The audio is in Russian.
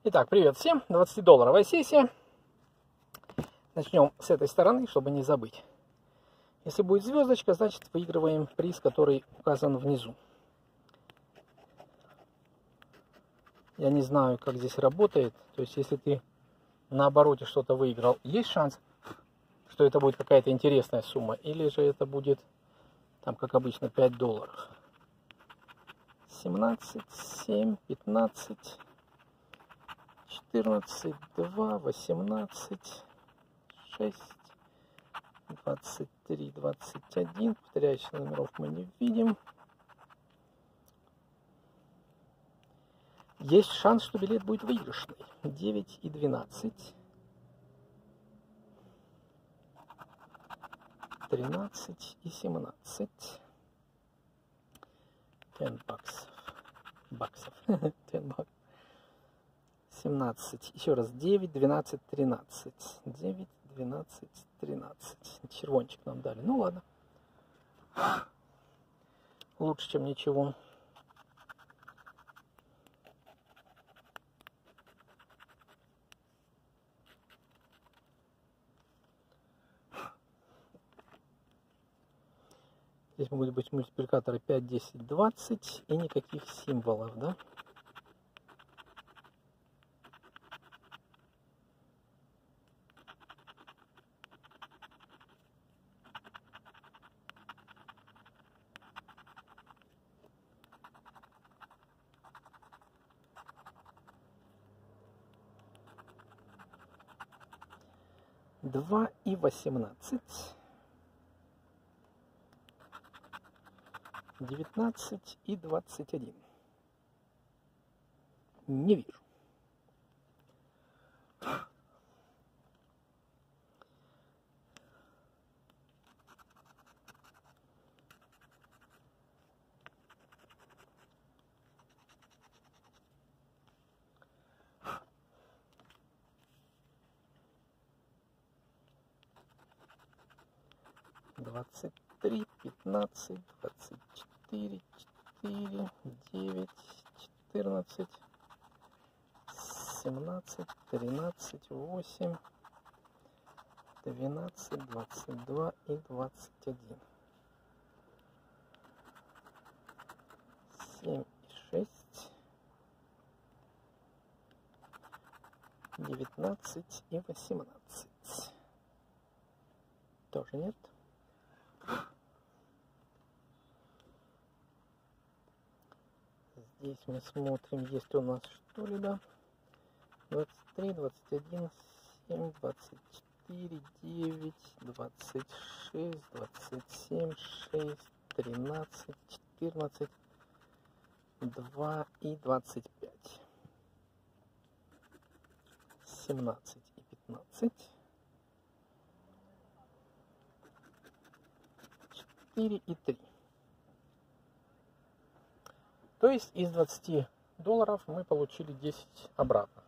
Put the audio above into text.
Итак, привет всем. 20-долларовая сессия. Начнем с этой стороны, чтобы не забыть. Если будет звездочка, значит выигрываем приз, который указан внизу. Я не знаю, как здесь работает. То есть, если ты на обороте что-то выиграл, есть шанс, что это будет какая-то интересная сумма. Или же это будет, там, как обычно, 5 долларов. 17, 7, 15... 14, 2, 18, 6, 23, 21. Повторяющих номеров мы не видим. Есть шанс, что билет будет выигрышный. 9 и 12. 13 и 17. 10 баксов. 10 баксов. 17. Еще раз. 9, 12, 13. 9, 12, 13. Червончик нам дали. Ну ладно. Лучше, чем ничего. Здесь могут быть мультипликаторы 5, 10, 20 и никаких символов, да? Два и 18. 19 и 21. Не вижу. Двадцать три, 15, 24, 4, 9, 14, 17, 13, 8, 12, 22 и 21. 7 и 6, 19 и 18. Тоже нет. Здесь мы смотрим, есть ли у нас что-либо. 23, 21, 7, 24, 9, 26, 27, 6, 13, 14, 2 и 25. 17 и 15. 4 и 3. То есть из 20 долларов мы получили 10 обратно.